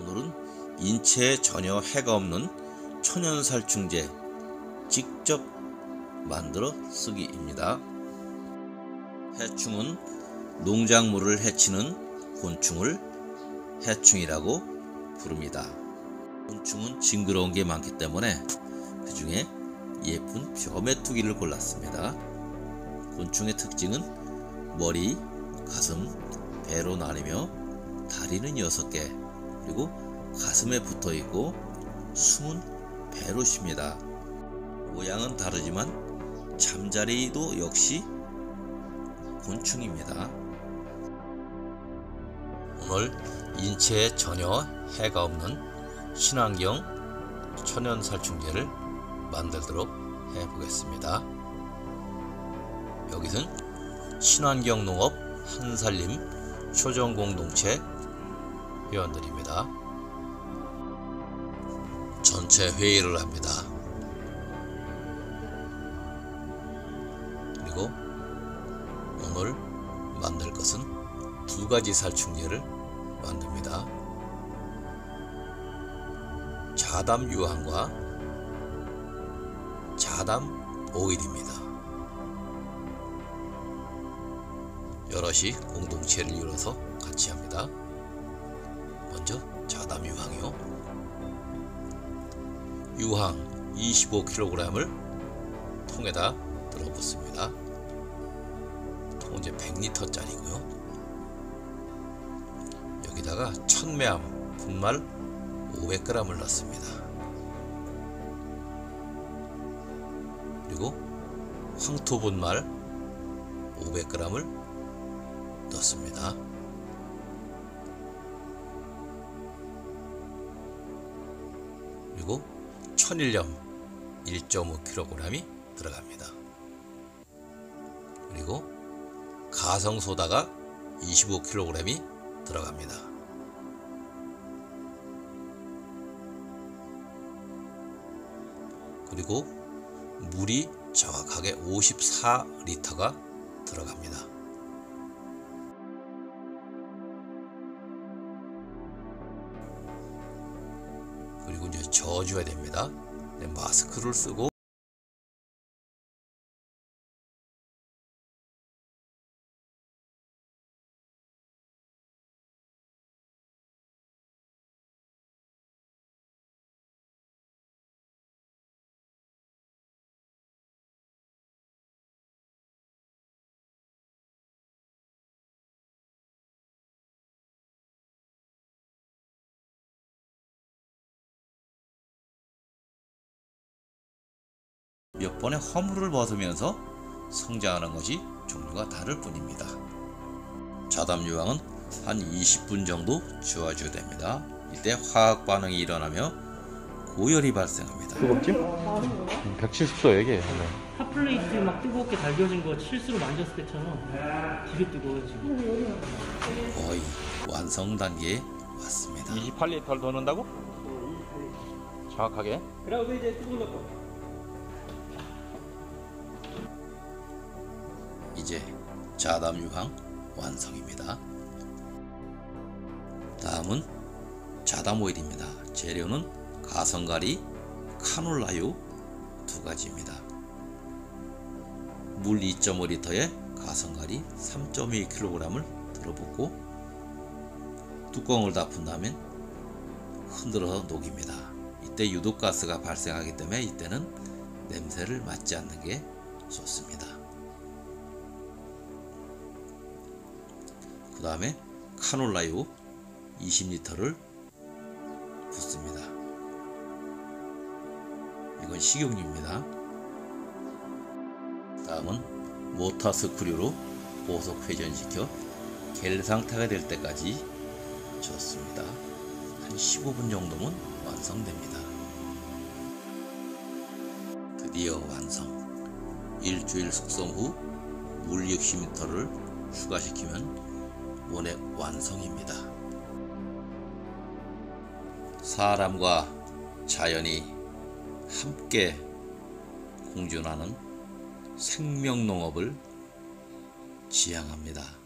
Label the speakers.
Speaker 1: 오늘은 인체에 전혀 해가 없는 천연살충제 직접 만들어 쓰기입니다. 해충은 농작물을 해치는 곤충을 해충이라고 부릅니다. 곤충은 징그러운 게 많기 때문에 그 중에 예쁜 벼메뚜기를 골랐습니다. 곤충의 특징은 머리, 가슴, 배로 나뉘며 다리는 6개, 그리고 가슴에 붙어있고 숨은 배로 쉽니다. 모양은 다르지만 잠자리도 역시 곤충입니다. 오늘 인체에 전혀 해가 없는 친환경 천연살충제를 만들도록 해보겠습니다. 여기서는 친환경 농업 한살림 초정공동체 회원들입니다. 전체 회의를 합니다. 그리고 오늘 만들 것은 2가지 살충제를 만듭니다. 자담유황과 자담오일입니다. 여럿이 공동체를 이뤄서 같이 합니다. 먼저 자담유황이요. 유황 25kg을 통에다 들어붓습니다. 통 이제 100L짜리고요. 여기다가 천매암 분말 500g을 넣습니다. 그리고 황토 분말 500g을 넣습니다. 그리고 천일염 1.5kg이 들어갑니다. 그리고 가성소다가 25kg이 들어갑니다. 그리고 물이 정확하게 54L가 들어갑니다. 그리고 이제 저어줘야 됩니다. 마스크를 쓰고 몇 번의 허물을 벗으면서 성장하는 것이 종류가 다를 뿐입니다. 자담유황은 한 20분 정도 주어줘야 됩니다. 이때 화학 반응이 일어나며 고열이 발생합니다.
Speaker 2: 뜨겁지? 170도 얘기해.
Speaker 3: 핫플레이트 막 뜨겁게 달겨진 거 실수로 만졌을 때처럼 되게 뜨거워요 지금.
Speaker 1: 거의 완성 단계에 왔습니다.
Speaker 2: 28L를 더 넣는다고? 정확하게.
Speaker 3: 그리고 이제 뜨거운 거.
Speaker 1: 이제 자담유황 완성입니다. 다음은 자담오일입니다. 재료는 가성가리, 카놀라유 2가지입니다. 물 2.5L에 가성가리 3.2kg을 들어붓고 뚜껑을 닫은 다음에 흔들어서 녹입니다. 이때 유독가스가 발생하기 때문에 이때는 냄새를 맡지 않는 게 좋습니다. 그 다음에 카놀라유 20L를 붓습니다. 이건 식용유입니다. 다음은 모터 스크류로 보석 회전시켜 겔 상태가 될 때까지 젓습니다. 한 15분 정도면 완성됩니다. 드디어 완성. 일주일 숙성 후 물 60L를 추가시키면 원액 완성입니다. 사람과 자연이 함께 공존하는 생명농업을 지향합니다.